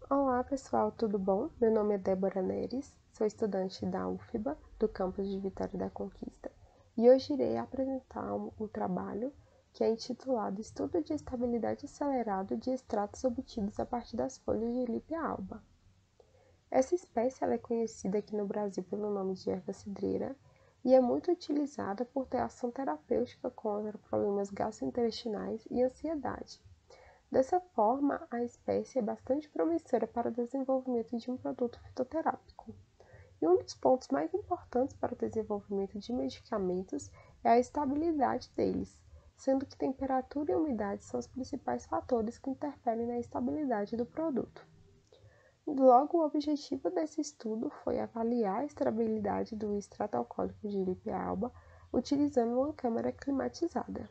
Olá pessoal, tudo bom? Meu nome é Débora Neres, sou estudante da UFBA, do campus de Vitória da Conquista, e hoje irei apresentar um trabalho que é intitulado Estudo de Estabilidade Acelerado de Extratos Obtidos a partir das folhas de Lípia alba. Essa espécie é conhecida aqui no Brasil pelo nome de erva cidreira e é muito utilizada por ter ação terapêutica contra problemas gastrointestinais e ansiedade. Dessa forma, a espécie é bastante promissora para o desenvolvimento de um produto fitoterápico. E um dos pontos mais importantes para o desenvolvimento de medicamentos é a estabilidade deles, sendo que temperatura e umidade são os principais fatores que interferem na estabilidade do produto. Logo, o objetivo desse estudo foi avaliar a estabilidade do extrato alcoólico de Lípia alba utilizando uma câmara climatizada.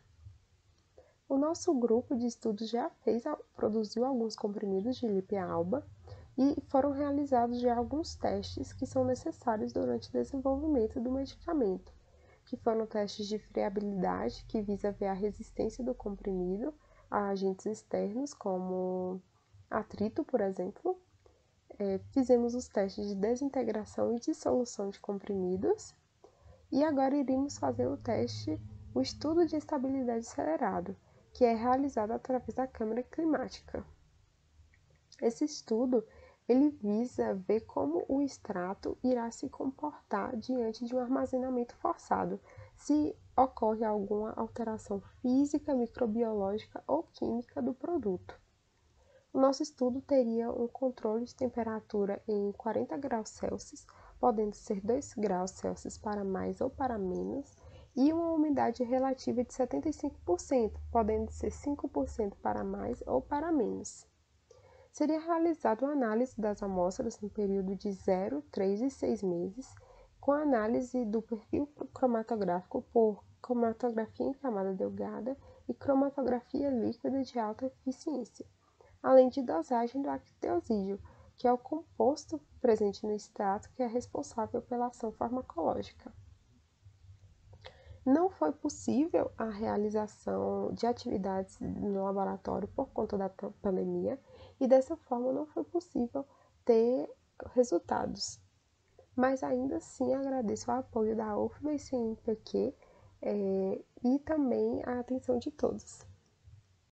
O nosso grupo de estudos já produziu alguns comprimidos de Lípia alba e foram realizados já alguns testes que são necessários durante o desenvolvimento do medicamento, que foram testes de friabilidade, que visa ver a resistência do comprimido a agentes externos, como atrito, por exemplo. Fizemos os testes de desintegração e dissolução de comprimidos, e agora iremos fazer o estudo de estabilidade acelerado, que é realizado através da câmara climática. Esse estudo ele visa ver como o extrato irá se comportar diante de um armazenamento forçado, se ocorre alguma alteração física, microbiológica ou química do produto. O nosso estudo teria um controle de temperatura em 40 graus Celsius, podendo ser 2 graus Celsius para mais ou para menos, e uma umidade relativa de 75%, podendo ser 5% para mais ou para menos. Seria realizada uma análise das amostras no período de 0, 3 e 6 meses, com a análise do perfil cromatográfico por cromatografia em camada delgada e cromatografia líquida de alta eficiência, além de dosagem do acteosídeo, que é o composto presente no extrato que é responsável pela ação farmacológica. Não foi possível a realização de atividades no laboratório por conta da pandemia e dessa forma não foi possível ter resultados. Mas ainda assim agradeço o apoio da UFBA e CNPq e também a atenção de todos.